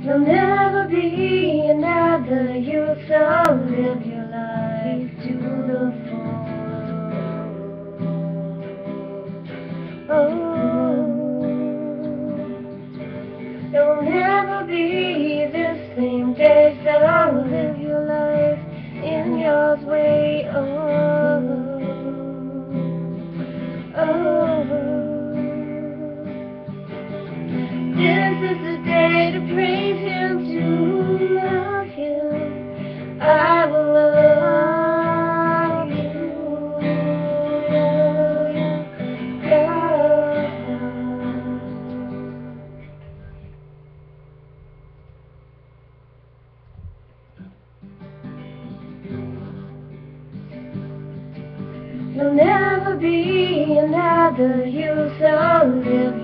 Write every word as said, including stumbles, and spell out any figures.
There'll never be another you, so live your life to the full. Oh, there will never be this same day, so live your life in your way. Oh, oh, this is the day to praise Him, to love Him. I will love you. There'll never be another you, so live